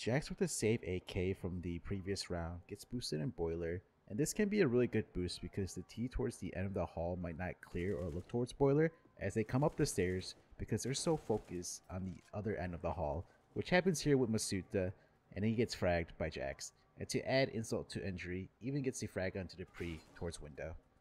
JACKZ with a save AK from the previous round gets boosted in Boiler, and this can be a really good boost because the T towards the end of the hall might not clear or look towards Boiler as they come up the stairs because they're so focused on the other end of the hall, which happens here with Masuta, and then he gets fragged by JACKZ. And to add insult to injury, even gets the frag onto the pre towards window.